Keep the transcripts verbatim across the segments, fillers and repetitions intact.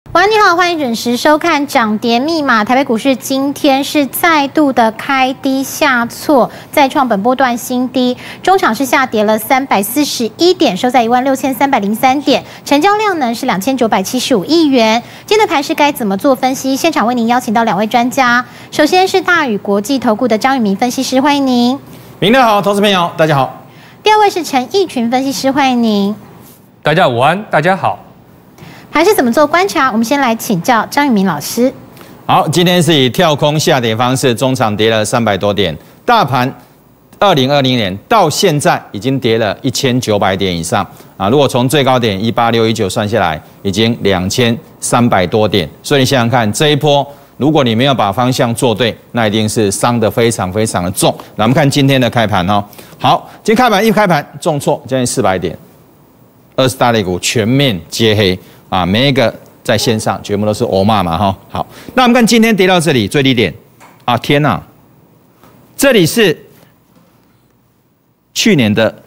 晚上你好，欢迎准时收看涨跌密码。台北股市今天是再度的开低下挫，再创本波段新低，中场是下跌了三百四十一点，收在一万六千三百零三点，成交量呢是两千九百七十五亿元。今天的盘势该怎么做分析？现场为您邀请到两位专家，首先是大宇国际投顾的张宇明分析师，欢迎您。 明天好，投资朋友大家好。 第二位是陈义群分析师，欢迎您。 大家午安，大家好。 盘势怎么做观察？我们先来请教张宇明老师。 好，今天是以跳空下跌方式，中场跌了三百多点，大盘二零二零年到现在已经跌了一千九百点以上啊！如果从最高点一八六一九算下来，已经两千三百多点，所以你想想看，这一波如果你没有把方向做对，那一定是伤得非常非常的重。那我们看今天的开盘哦，好，今天开盘一开盘重挫将近四百点，二十大类股全面接黑。啊，每一个在线上全部都是欧骂嘛哈。好，那我们看今天跌到这里最低点，啊天哪，这里是去年的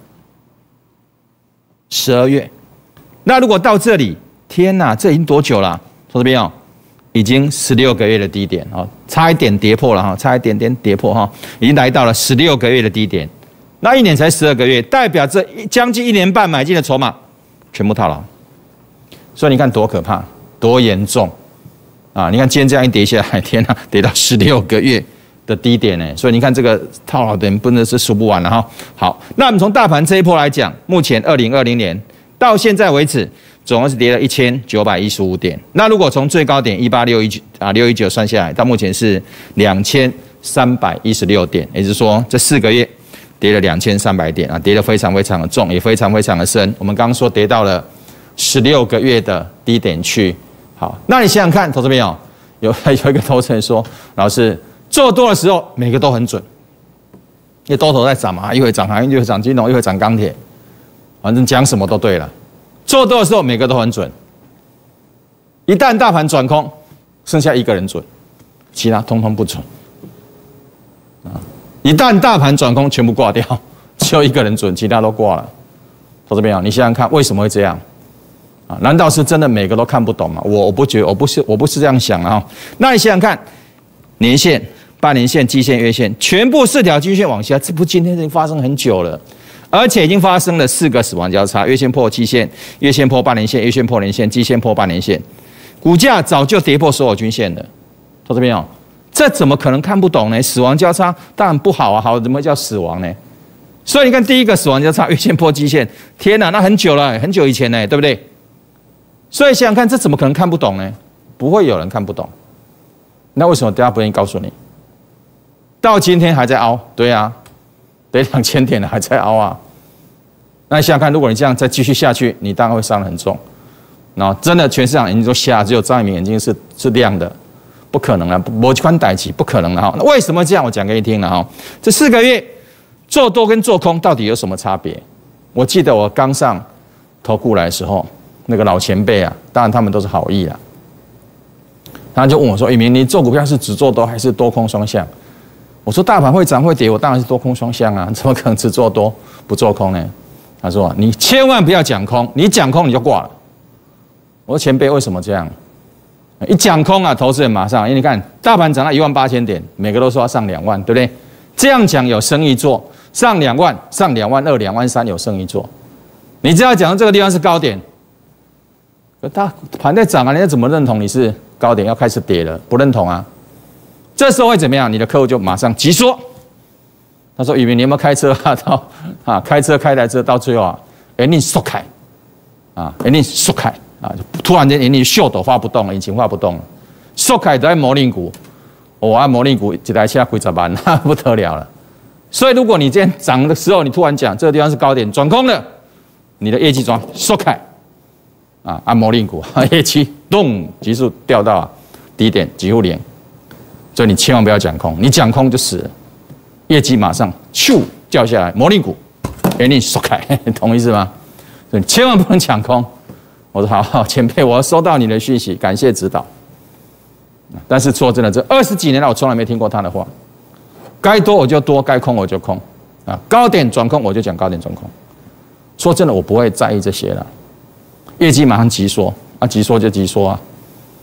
十二月，那如果到这里，天哪，这已经多久了？从这边哦，已经十六个月的低点哦，差一点跌破了哈，差一点点跌破哈，已经来到了十六个月的低点，那一年才十二个月，代表这将近一年半买进的筹码全部套牢。所以你看多可怕，多严重啊！你看今天这样一跌下来，天哪，跌到十六个月的低点呢。所以你看这个套牢的人真的是数不完了哈。好，那我们从大盘这一波来讲，目前二零二零年到现在为止，总共是跌了一千九百一十五点。那如果从最高点一八六一九啊六一九算下来，到目前是两千三百一十六点，也就是说这四个月跌了两千三百点啊，跌得非常非常的重，也非常非常的深。我们刚刚说跌到了十六个月的低点区，好，那你想想看，投资朋友有有一个投资人说，老师做多的时候每个都很准，因为多头在涨嘛，一会涨航运，一会涨金融，一会涨钢铁，反正讲什么都对了。做多的时候每个都很准，一旦大盘转空，剩下一个人准，其他通通不准。啊，一旦大盘转空，全部挂掉，只有一个人准，其他都挂了。投资朋友，你想想看，为什么会这样？啊，难道是真的每个都看不懂吗？我我不觉得，我不是我不是这样想的哈。那你想想看，年线、半年线、季线、月线，全部四条均线往下，这不今天已经发生很久了，而且已经发生了四个死亡交叉：月线破季线，月线破半年线，月线破年线，季线破半年线，股价早就跌破所有均线了。投资朋友，这怎么可能看不懂呢？死亡交叉当然不好啊，好怎么会叫死亡呢？所以你看第一个死亡交叉，月线破季线，天哪，那很久了，很久以前呢，对不对？所以想想看，这怎么可能看不懂呢？不会有人看不懂。那为什么大家不愿意告诉你？到今天还在凹，对啊，得两千点了还在凹啊。那你想想看，如果你这样再继续下去，你当然会伤得很重。然后真的全市场眼睛都瞎，只有张一鸣眼睛是是亮的，不可能了，没宽歹起，不可能了哈。那为什么这样？我讲给你听了哈。这四个月做多跟做空到底有什么差别？我记得我刚上投顾来的时候。那个老前辈啊，当然他们都是好意啦。他就问我说：“一鸣，你做股票是只做多还是多空双向？”我说：“大盘会涨会跌，我当然是多空双向啊，怎么可能只做多不做空呢？”他说：“你千万不要讲空，你讲空你就挂了。”我说：“前辈为什么这样？一讲空啊，投资人马上，因为你看大盘涨到一万八千点，每个都说要上两万，对不对？这样讲有生意做，上两万、上两万二、两万三有生意做。你只要讲到这个地方是高点。”它盘在涨啊，人家怎么认同你是高点要开始跌了？不认同啊，这时候会怎么样？你的客户就马上急缩。他说：“宇明，你有没有开车啊？到啊，开车开台车到最后啊，引擎缩开啊，引擎缩开啊，突然间引擎秀抖发不动了，引擎发不动了，缩开都在模拟股，我按模拟股一台车几十万，那不得了了。所以如果你今天涨的时候，你突然讲这个地方是高点，转空了，你的业绩转缩开。”啊，按摩令股，业绩动急速掉到低点，几乎零，所以你千万不要讲空，你讲空就死了，业绩马上咻掉下来，摩令股给你缩开，懂意思吗？所以你千万不能讲空。我说好，好，前辈，我收到你的讯息，感谢指导。但是说真的，这二十几年来，我从来没听过他的话。该多我就多，该空我就空，啊，高点转空我就讲高点转空。说真的，我不会在意这些了。业绩马上急缩啊，急缩就急缩啊，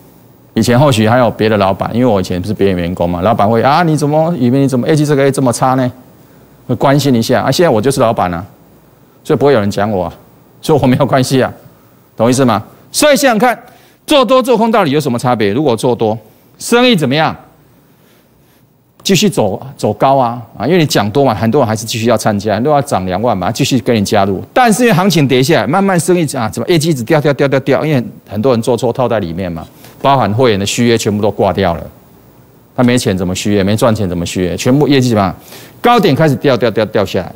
以前或许还有别的老板，因为我以前不是别人员工嘛，老板会啊，你怎么以为你怎么业绩这个这么差呢？会关心一下啊。现在我就是老板啊，所以不会有人讲我、啊，所以我没有关系啊，懂意思吗？所以想想看，做多做空到底有什么差别？如果做多，生意怎么样？继续走走高啊啊！因为你讲多嘛，很多人还是继续要参加，很多人要涨两万嘛，继续跟你加入。但是因为行情跌下来，慢慢生意啊，怎么业绩一直掉掉掉掉掉？因为很多人做错套在里面嘛，包含会员的续约全部都挂掉了。他没钱怎么续约？没赚钱怎么续约？全部业绩什么高点开始掉掉掉掉下来。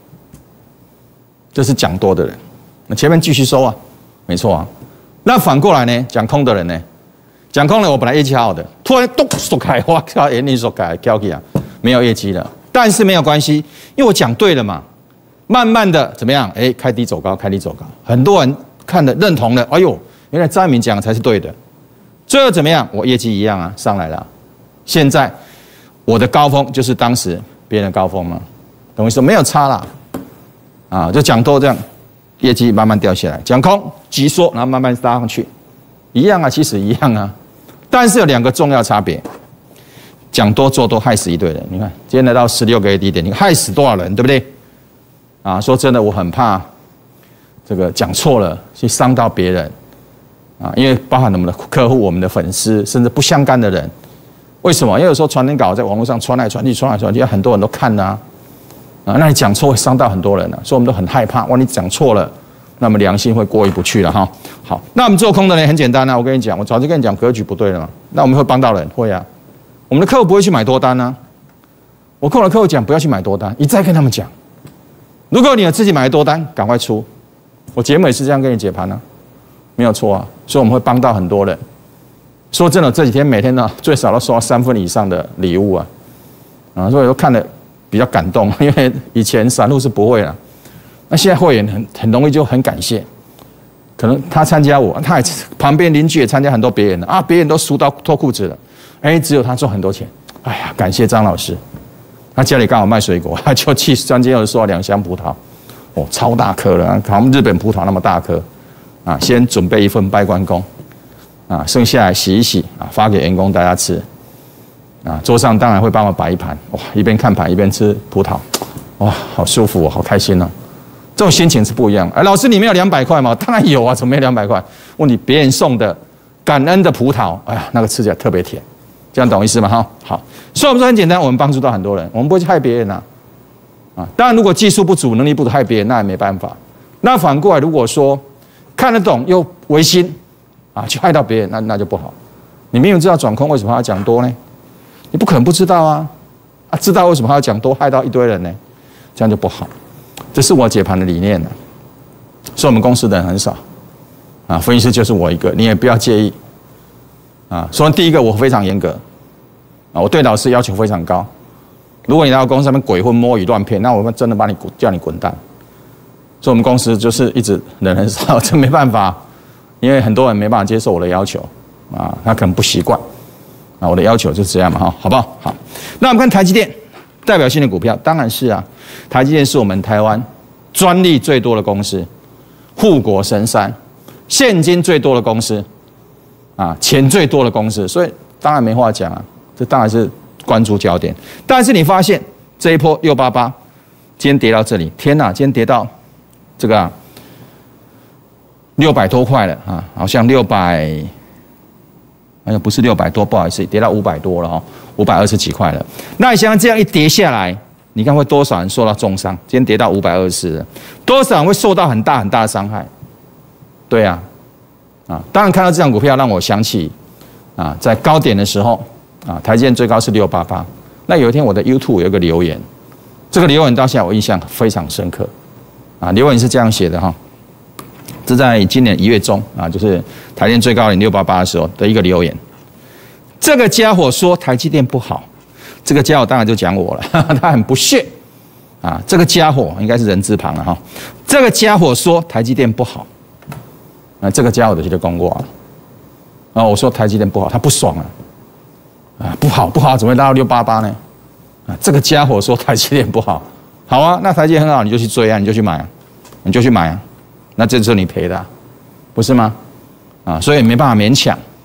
这是讲多的人，那前面继续收啊，没错啊。那反过来呢，讲空的人呢？讲空了，我本来业绩好好的，突然咚缩开，哇靠，眼睛缩开，跳起啊，没有业绩了。但是没有关系，因为我讲对了嘛。慢慢的怎么样？哎，开低走高，开低走高，很多人看的认同了。哎呦，原来张一鸣讲的才是对的。最后怎么样？我业绩一样啊，上来了。现在我的高峰就是当时别人的高峰嘛，懂我意思？没有差啦，啊，就讲多这样，业绩慢慢掉下来，讲空急缩，然后慢慢拉上去，一样啊，其实一样啊。但是有两个重要差别，讲多做多害死一堆人。你看今天来到十六个月低点，你害死多少人，对不对？啊，说真的，我很怕这个讲错了，去伤到别人啊，因为包含我们的客户、我们的粉丝，甚至不相干的人。为什么？因为有时候传单稿在网络上传来传去、传来传去，很多人都看啊，啊，那你讲错会伤到很多人啊，所以我们都很害怕，万一讲错了。那么良心会过意不去了哈。好，那我们做空的人很简单啊，我跟你讲，我早就跟你讲格局不对了嘛。那我们会帮到人，会啊。我们的客户不会去买多单啊。我跟我的客户讲不要去买多单，一再跟他们讲，如果你有自己买多单，赶快出。我节目也是这样跟你解盘啊，没有错啊。所以我们会帮到很多人。说真的，这几天每天呢最少都收到三份以上的礼物啊，啊，所以都看得比较感动，因为以前散户是不会啦。那现在会员很很容易就很感谢，可能他参加我，他也旁边邻居也参加很多别人的啊，别人都输到脱裤子了，哎，只有他赚很多钱，哎呀，感谢张老师。他家里刚好卖水果，他就去专间又收了两箱葡萄，哦，超大颗了，好像日本葡萄那么大颗，啊，先准备一份拜关公，啊，剩下来洗一洗啊，发给员工大家吃，啊，桌上当然会帮我摆一盘，哇，一边看盘一边吃葡萄，哇，好舒服哦，好开心哦。这种心情是不一样。哎，老师，你没有两百块吗？当然有啊，怎么没有两百块？问你别人送的感恩的葡萄，哎呀，那个吃起来特别甜，这样懂意思吗？哈，好。所以我们说很简单，我们帮助到很多人，我们不会去害别人呐、啊。啊，当然如果技术不足、能力不足害别人，那也没办法。那反过来，如果说看得懂又违心，啊，去害到别人，那那就不好。你明明知道转空，为什么还要讲多呢？你不可能不知道啊，啊，知道为什么还要讲多，害到一堆人呢？这样就不好。这是我解盘的理念呢，所以我们公司的人很少，啊，分析师就是我一个，你也不要介意，啊，所以第一个我非常严格，啊，我对老师要求非常高，如果你来到公司上面鬼混摸鱼乱骗，那我们真的把你叫你滚蛋。所以我们公司就是一直人很少，这没办法，因为很多人没办法接受我的要求，啊，他可能不习惯，啊，我的要求就是这样嘛，哈，好不好？好，那我们看台积电。代表性的股票当然是啊，台积电是我们台湾专利最多的公司，护国神山，现金最多的公司，啊，钱最多的公司，所以当然没话讲啊，这当然是关注焦点。但是你发现这一波六八八，今天跌到这里，天哪，今天跌到这个六百多块了啊，好像六百，哎呀，不是六百多，不好意思，跌到五百多了哈。五百二十几块了，那你想这样一跌下来，你看会多少人受到重伤？今天跌到五百二十了，多少人会受到很大很大的伤害？对啊，啊，当然看到这张股票让我想起啊，在高点的时候啊，台积电最高是六八八。那有一天我的 YouTube 有一个留言，这个留言到现在我印象非常深刻啊，留言是这样写的哈，这在今年一月中啊，就是台积电最高点六八八的时候的一个留言。这个家伙说台积电不好，这个家伙当然就讲我了，他很不屑啊。这个家伙应该是人字旁了哈。这个家伙说台积电不好，啊，这个家伙就就讲我了。啊，我说台积电不好，他不爽啊，啊，不好不好，怎么会拉到六八八呢？啊，这个家伙说台积电不好，好啊，那台积电很好，你就去追啊，你就去买啊，你就去买啊，那这就是你赔的、啊，不是吗？啊，所以没办法勉强。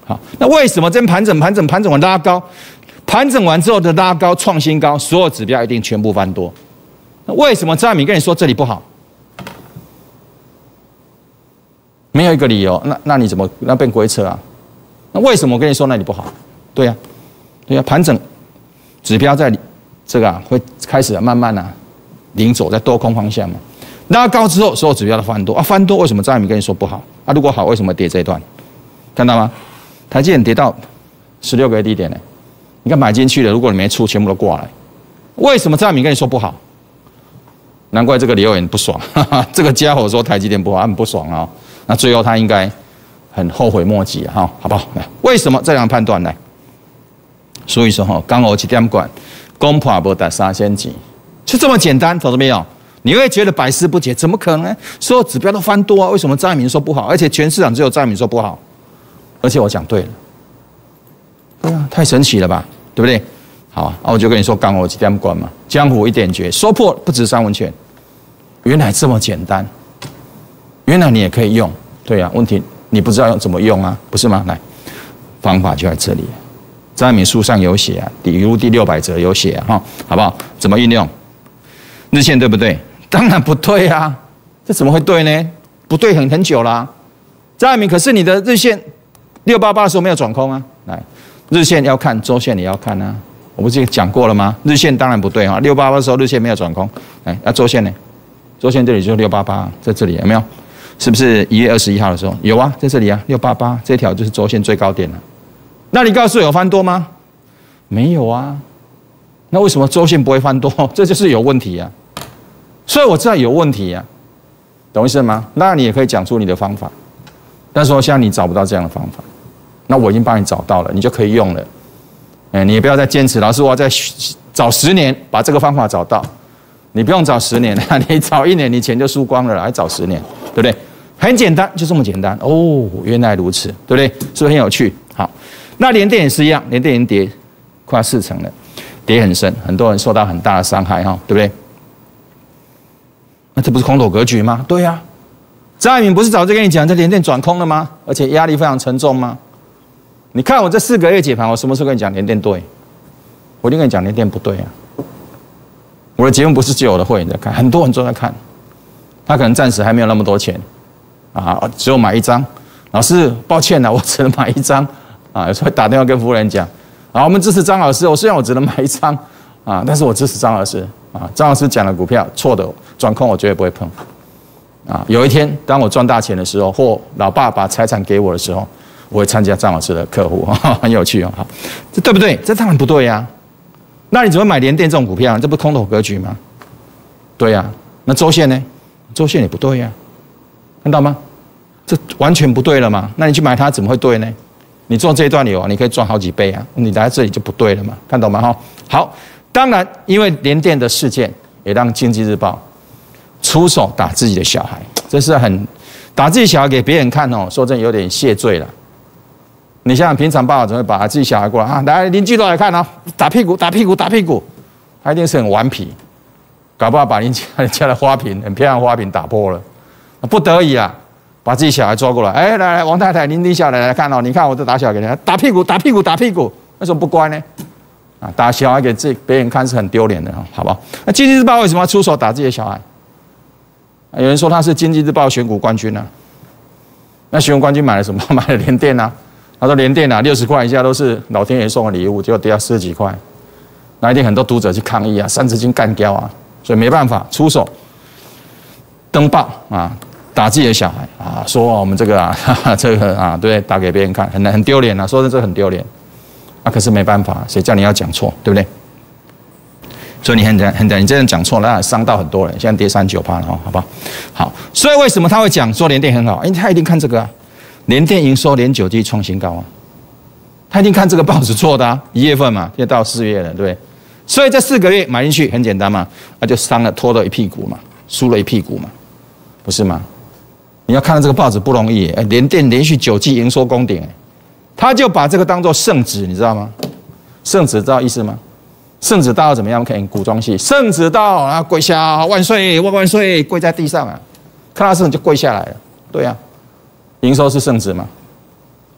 好，那为什么这边盘整盘整盘整完拉高，盘整完之后的拉高创新高，所有指标一定全部翻多？那为什么张爱民跟你说这里不好？没有一个理由，那那你怎么那变鬼扯啊？那为什么我跟你说那里不好？对呀、啊，对呀、啊，盘整指标在这个啊会开始慢慢啊领走在多空方向嘛，拉高之后所有指标都翻多啊，翻多为什么张爱民跟你说不好啊？如果好为什么跌这一段？看到吗？台积电跌到十六个月低点呢，你看买进去的，如果你没出，全部都过来。为什么张爱民跟你说不好？难怪这个留言不爽，哈哈，这个家伙说台积电不好，他很不爽啊、哦。那最后他应该很后悔莫及啊，哈，好不好？来，为什么这样判断来？所以说哈，刚好几点管，攻破不打三千级，就这么简单，懂了没有？你会觉得百思不解，怎么可能呢？所有指标都翻多啊，为什么张爱民说不好？而且全市场只有张爱民说不好，而且我讲对了，对啊，太神奇了吧，对不对？好啊，我就跟你说，刚好几点管嘛，江湖一点绝，说破不止三文钱，原来这么简单。原来你也可以用，对啊，问题你不知道怎么用啊，不是吗？来，方法就在这里，张爱民书上有写啊，底如第六百则有写啊，哈，好不好？怎么运用？日线对不对？当然不对啊，这怎么会对呢？不对很很久啦、啊。张爱民，可是你的日线六八八的时候没有转空啊，来，日线要看，周线也要看啊，我不是讲过了吗？日线当然不对啊，六八八的时候日线没有转空，来，那周线呢？周线这里就是六八八，在这里有没有？是不是一月二十一号的时候有啊，在这里啊，六八八这条就是周线最高点了。那你告诉我有翻多吗？没有啊。那为什么周线不会翻多？这就是有问题啊。所以我知道有问题啊，懂意思吗？那你也可以讲出你的方法，但是说现在你找不到这样的方法，那我已经帮你找到了，你就可以用了。哎，你也不要再坚持，老师我要再找十年把这个方法找到。你不用找十年了，你找一年，你钱就输光了，还找十年，对不对？很简单，就这么简单哦，原来如此，对不对？是不是很有趣？好，那联电也是一样，联电已经跌快四成了，跌很深，很多人受到很大的伤害哈，对不对？那这不是空头格局吗？对呀、啊，张爱民不是早就跟你讲这联电转空了吗？而且压力非常沉重吗？你看我这四个月解盘，我什么时候跟你讲联电对？我一定跟你讲联电不对啊！我的节目不是只有我的会员在看，很多人都在看，他可能暂时还没有那么多钱。啊，只有买一张，老师，抱歉了，我只能买一张。啊，有时候会打电话跟服务人讲，啊，我们支持张老师，我虽然我只能买一张，啊，但是我支持张老师。啊，张老师讲的股票错的转空，我绝对不会碰。啊，有一天当我赚大钱的时候，或老爸把财产给我的时候，我会参加张老师的客户，很有趣哦。好，这对不对？这当然不对呀、啊。那你怎么买联电这种股票？这不是空头格局吗？对呀、啊。那周线呢？周线也不对呀、啊。看到吗？这完全不对了嘛？那你去买它怎么会对呢？你做这一段有啊，你可以赚好几倍啊！你来这里就不对了嘛？看懂吗？哈，好，当然，因为联电的事件也让经济日报出手打自己的小孩，这是很打自己小孩给别人看哦。说真的，有点谢罪了。你想想，平常爸爸怎么会把自己小孩过来啊？来，邻居都来看啊，打屁股，打屁股，打屁股，他一定是很顽皮，搞不好把邻居家的花瓶很漂亮的花瓶打破了。不得已啊，把自己小孩抓过来，哎，来来，王太太，您立下来来看哦，你看我这打小孩给他打屁股，打屁股，打屁股，为什么不乖呢？啊，打小孩给自己别人看是很丢脸的哈，好不好？那经济日报为什么要出手打自己的小孩？有人说他是经济日报选股冠军啊，那选股冠军买了什么？买了联电啊，他说联电啊，六十块以下都是老天爷送的礼物，结果跌到四十几块，那一定很多读者去抗议啊，三字经干掉啊，所以没办法出手登报啊。打自己的小孩啊，说我们这个啊，哈哈这个啊，对，打给别人看，很很丢脸啊，说的这很丢脸，啊，可是没办法，谁叫你要讲错，对不对？所以你很很很你这样讲错了，那伤到很多人，现在跌三九趴了哦，好不好？好，所以为什么他会讲说联电很好？因为他一定看这个啊，联电营收连九季创新高啊，他一定看这个报纸做的啊，一月份嘛，现在到四月了，对不对？所以这四个月买进去很简单嘛，那就伤了，拖了一屁股嘛，输了一屁股嘛，不是吗？你要看到这个报纸不容易，哎，联电连续九季营收攻顶，哎，他就把这个当作圣旨，你知道吗？圣旨知道意思吗？圣旨到怎么样？看古装戏，圣旨到啊，跪下万岁万万岁，跪在地上啊，看到圣旨就跪下来了，对啊，营收是圣旨嘛，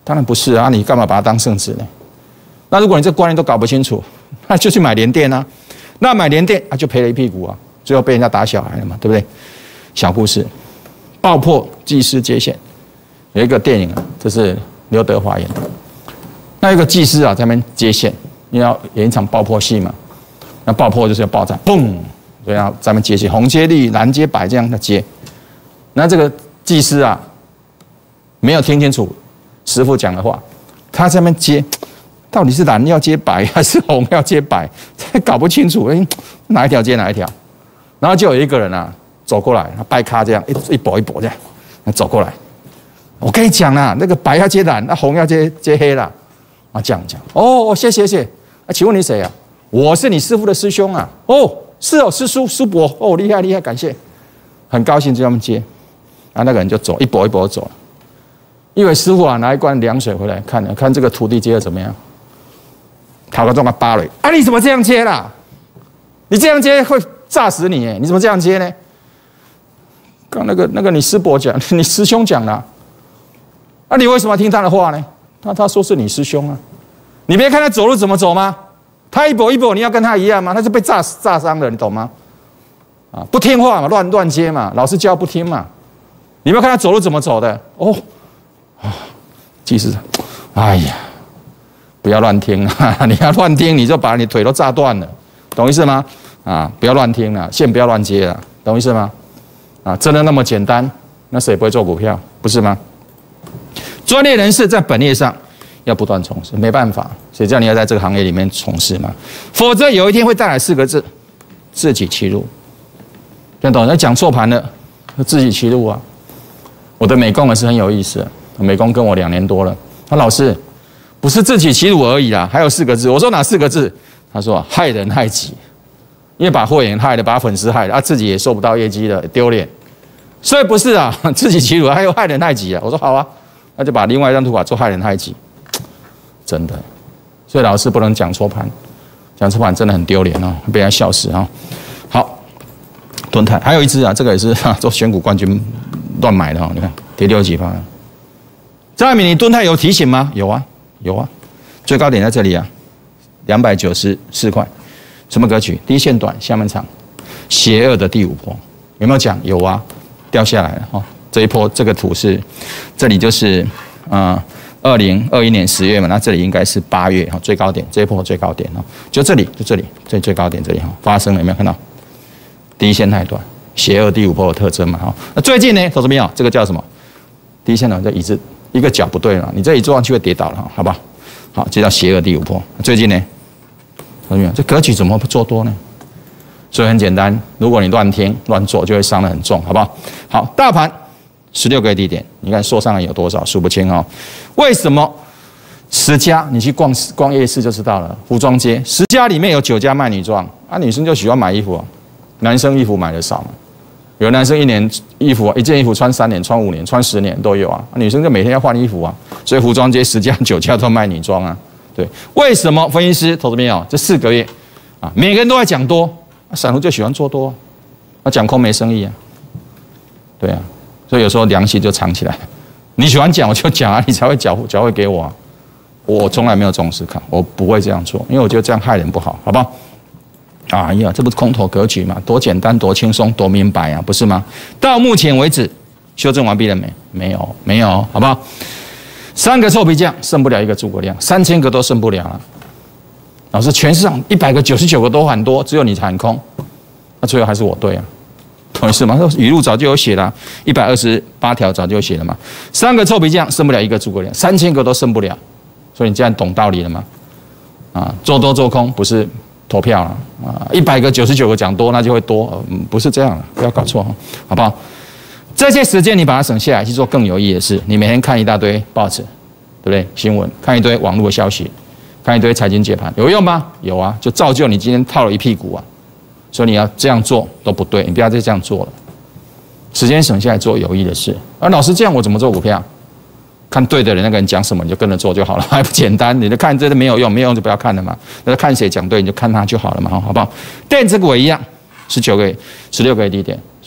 当然不是啊，你干嘛把它当圣旨呢？那如果你这观念都搞不清楚，那就去买联电啊。那买联电啊，就赔了一屁股啊，最后被人家打小孩了嘛，对不对？小故事，爆破祭司接线，有一个电影啊，这是刘德华演的。那有个祭司啊，在那边接线，因为要演一场爆破戏嘛。那爆破就是要爆炸，嘣，所以要在那边接线，红接绿，蓝接白这样的接。那这个祭司啊，没有听清楚师父讲的话，他在那边接。到底是蓝要接白还是红要接白，才搞不清楚。哎，哪一条接哪一条？然后就有一个人啊走过来，他掰咖这样一一跛一跛这样，走过来。我跟你讲啦，那个白要接蓝，那红要接接黑啦。啊，这样讲。哦，谢谢谢。啊，请问你谁啊？我是你师父的师兄啊。哦，是哦，师叔师伯。哦，厉害厉害，感谢。很高兴就这么接。啊，那个人就走，一跛一跛走了。因为师父啊拿一罐凉水回来看了，看这个徒弟接的怎么样。讨个中个芭蕾啊！你怎么这样接啦？你这样接会炸死你哎！你怎么这样接呢？刚那个那个你师伯讲，你师兄讲了，啊，你为什么要听他的话呢？他他说是你师兄啊，你别看他走路怎么走吗？他一跛一跛，你要跟他一样吗？他是被炸炸伤的，你懂吗？啊，不听话嘛，乱乱接嘛，老师教不听嘛。你没有看他走路怎么走的？哦，啊，祭司，哎呀。不要乱听啊！你要乱听，你就把你腿都炸断了，懂意思吗？啊，不要乱听了，线不要乱接了，懂意思吗？啊，真的那么简单？那谁不会做股票？不是吗？专业人士在本业上要不断从事，没办法，谁叫你要在这个行业里面从事嘛？否则有一天会带来四个字：自己欺辱。听懂？那讲错盘了，自己欺辱啊！我的美工也是很有意思，美工跟我两年多了，他老师。不是自己欺辱而已啦，还有四个字。我说哪四个字？他说害人害己，因为把会员害了，把粉丝害了，啊，自己也收不到业绩了，丢脸。所以不是啊，自己欺辱还有害人害己啊。我说好啊，那就把另外一张图法做害人害己，真的。所以老师不能讲错盘，讲错盘真的很丢脸哦，被人家笑死啊。好，敦泰还有一只啊，这个也是做选股冠军乱买的哦，你看跌六几趴。张爱民，你敦泰有提醒吗？有啊。有啊，最高点在这里啊，两百九十四块，什么格局？低线短，下面长，邪恶的第五波，有没有讲？有啊，掉下来了哈。这一波这个图是，这里就是啊，二零二一年十月嘛，那这里应该是八月哈，最高点，这一波最高点哦，就这里，就这里，最最高点这里哈，发生了有没有看到？低线太短，邪恶第五波的特征嘛哈。那最近呢，投资朋友，这个叫什么？低线短，这椅子。一个脚不对了，你这一坐上去会跌倒了，好不好？好，这叫邪恶第五波。最近呢，同学们，这格局怎么不做多呢？所以很简单，如果你乱听乱做，就会伤得很重，好不好？好，大盘十六个月低点，你看说上来有多少，数不清哦。为什么十家你去逛逛夜市就知道了？服装街十家里面有九家卖女装啊，女生就喜欢买衣服啊，男生衣服买的少嘛。有男生一年衣服啊，一件衣服穿三年、穿五年、穿十年都有啊。女生就每天要换衣服啊，所以服装街十家九家都卖女装啊。对，为什么分析师投资朋友这四个月啊，每个人都在讲多，散户就喜欢做多，啊讲空没生意啊。对啊，所以有时候良心就藏起来。你喜欢讲我就讲啊，你才会缴缴会给我啊。我从来没有这种思考，我不会这样做，因为我觉得这样害人不好，好不好？哎呀，这不是空头格局嘛？多简单，多轻松，多明白啊，不是吗？到目前为止，修正完毕了没？没有，没有，好不好？三个臭皮匠胜不了一个诸葛亮，三千个都胜不了了。老师，全市场一百个九十九个都喊多，只有你喊空，那最后还是我对啊，懂意思吗？语录早就有写了，一百二十八条早就有写了嘛。三个臭皮匠胜不了一个诸葛亮，三千个都胜不了，所以你这样懂道理了吗？啊，做多做空不是投票了啊，一百个九十九个讲多，那就会多，嗯，不是这样，不要搞错，好不好？这些时间你把它省下来去做更有意义的事。你每天看一大堆报纸，对不对？新闻，看一堆网络的消息，看一堆财经解盘，有用吗？有啊，就造就你今天套了一屁股啊。所以你要这样做都不对，你不要再这样做了。时间省下来做有益的事。而老师这样我怎么做股票？看对的人，那个人讲什么你就跟着做就好了，还不简单？你就看这都没有用，没有用就不要看了嘛。那看谁讲对你就看他就好了嘛，好不好？电子股也一样，十九个月、十六个月低点，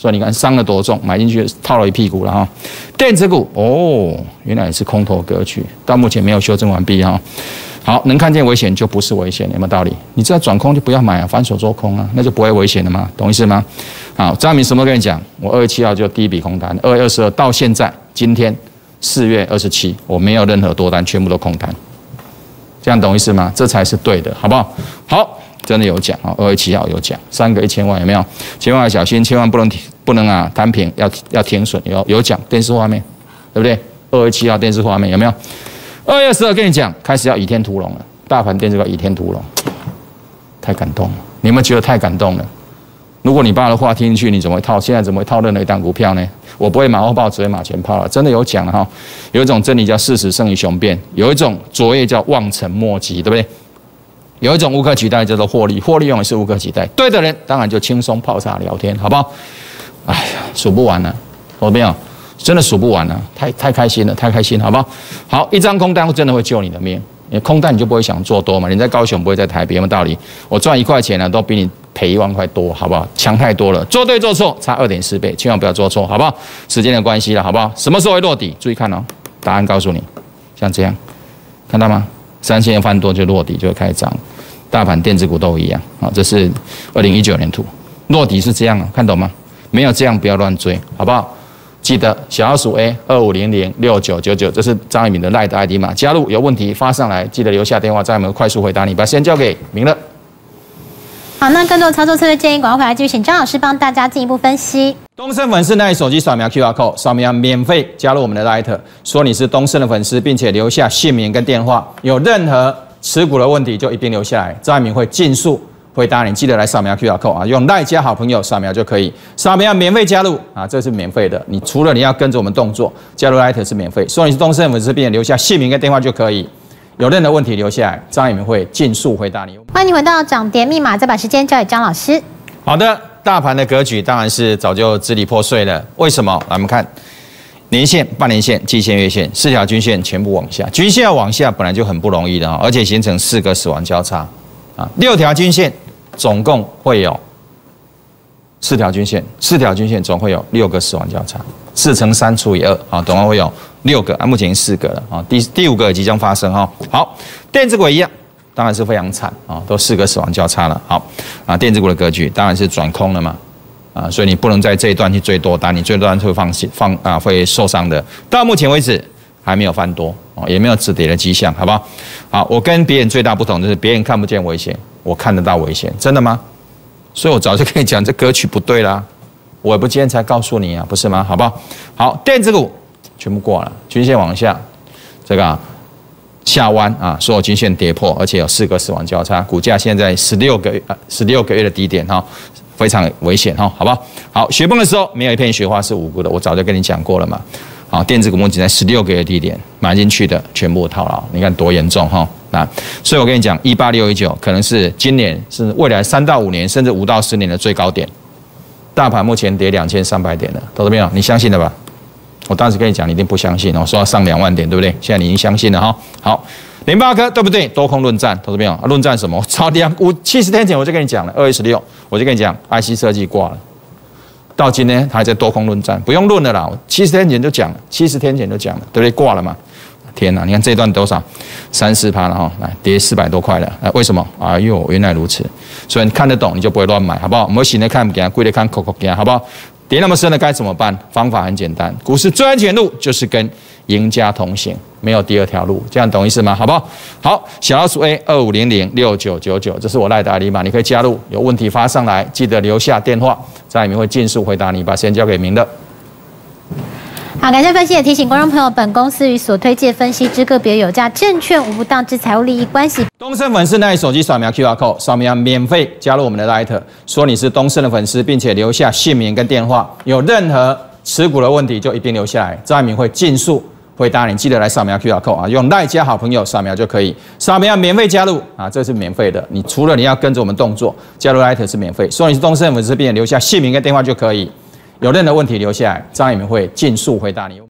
所以你看伤了多重，买进去套了一屁股了哈。电子股哦，原来是空头格局，到目前没有修正完毕哈。好，能看见危险就不是危险，有没有道理？你知道转空就不要买啊，反手做空啊，那就不会危险了吗？懂意思吗？好，张明什么都跟你讲，我二月七号就第一笔空单，二月二十二到现在，今天四月二十七，我没有任何多单，全部都空单，这样懂意思吗？这才是对的，好不好？好，真的有讲啊，二月七号有讲，三个一千万有没有？千万要小心，千万不能不能啊摊平，要要停损，有有讲电视画面，对不对？二月七号电视画面有没有？二月十二跟你讲，开始要倚天屠龙了，大盘电子股倚天屠龙，太感动了，你有没有觉得太感动了？如果你把我的话听进去，你怎么会套？现在怎么会套任何一档股票呢？我不会马后炮，只会马前炮了。真的有讲了哈，有一种真理叫事实胜于雄辩，有一种卓越叫望尘莫及，对不对？有一种无可取代叫做获利，获利永远是无可取代。对的人当然就轻松泡茶聊天，好不好？哎呀，数不完了，有没有？真的数不完了，太太开心了，太开心，好不好？好，一张空单真的会救你的命，因为空单你就不会想做多嘛。你在高雄不会在台北，有没有道理？我赚一块钱呢，都比你赔一万块多，好不好？强太多了，做对做错差二点四倍，千万不要做错，好不好？时间的关系了，好不好？什么时候会落底？注意看哦，答案告诉你，像这样，看到吗？三千翻多就落底，就会开始涨。大盘电子股都一样啊，这是二零一九年图，落底是这样啊，看懂吗？没有这样不要乱追，好不好？记得小老鼠 A 二五零零六九九九，这是张一鸣的 LINE 的 I D 码，加入有问题发上来，记得留下电话，张一鸣快速回答你。把时间交给明乐。 好，那更多操作策略建议，广告回来继续请张老师帮大家进一步分析。 东森粉丝，那你手机扫描 Q R code， 扫描免费加入我们的 LINE， 说你是东森的粉丝，并且留下姓名跟电话，有任何持股的问题就一并留下来，张一鸣会尽速回答你，记得来扫描 Q R code 啊，用赖加好朋友扫描就可以，扫描免费加入啊，这是免费的。你除了你要跟着我们动作，加入 Light 是免费，说你是东森粉丝，并且留下姓名跟电话就可以。有任何问题留下来，张一鸣会尽速回答你。 欢迎回到涨跌密码，再把时间交给张老师。 好的，大盘的格局当然是早就支离破碎了。为什么？来我们看年线、半年线、季线、月线四条均线全部往下，均线要往下本来就很不容易的啊，而且形成四个死亡交叉啊，六条均线。总共会有四条均线，四条均线总会有六个死亡交叉，四乘三除以二，啊，总共会有六个啊，目前已经四个了啊，第第五个即将发生哈。好，电子股一样，当然是非常惨啊，都四个死亡交叉了。好啊，电子股的格局当然是转空了嘛，啊，所以你不能在这一段去追多单，你追多单会放弃放啊会受伤的。到目前为止还没有翻多哦，也没有止跌的迹象，好不好？好，我跟别人最大不同就是别人看不见危险。我看得到危险，真的吗？所以我早就跟你讲，这歌曲不对啦，我也不今天才告诉你啊，不是吗？好不好？好，电子股全部过了，均线往下，这个、啊、下弯啊，所有均线跌破，而且有四个死亡交叉，股价现在十六个啊十六个月的低点哈，非常危险哈，好不好？好，雪崩的时候没有一片雪花是无辜的，我早就跟你讲过了嘛。好，电子股目前在十六个月低点买进去的全部套牢，你看多严重哈！啊，所以我跟你讲，一八六一九可能是今年是未来三到五年甚至五到十年的最高点。大盘目前跌两千三百点了，懂了没有？你相信了吧？我当时跟你讲，你一定不相信哦，说要上两万点，对不对？现在你已经相信了哈。好，联发科对不对？多空论战，懂了没有？论战什么？我超两五七十天前我就跟你讲了，二月十六我就跟你讲 ，I C 设计挂了。到今天还在多空论战，不用论了啦。七十天前就讲了，七十天前就讲了，对不对？挂了嘛？天哪，你看这一段多少？三四趴了哈，来跌四百多块了。哎，为什么？哎呦，原来如此。所以你看得懂，你就不会乱买，好不好？我醒来看不见，贵的看口口见，好不好？跌那么深了该怎么办？方法很简单，股市最安全路就是跟赢家同行，没有第二条路，这样懂意思吗？好不好？好，小老鼠 A 二五零零六九九九，这是我赖的 I D 码，你可以加入，有问题发上来，记得留下电话，在里面会尽速回答你。把时间交给明乐。 好，感谢分析，也提醒观众朋友，本公司与所推介分析之个别有价证券无不当之财务利益关系。 东森粉丝，那你手机扫描 Q R code， 扫描免费加入我们的 LINE， 说你是东森的粉丝，并且留下姓名跟电话，有任何持股的问题就一并留下来，张一鸣会尽速回答你。记得来扫描 Q R code 啊，用赖加好朋友扫描就可以，扫描免费加入啊，这是免费的。你除了你要跟着我们动作，加入 LINE 是免费，说你是东森的粉丝，并且留下姓名跟电话就可以。有任何问题留下来，张一鸣会尽速回答你。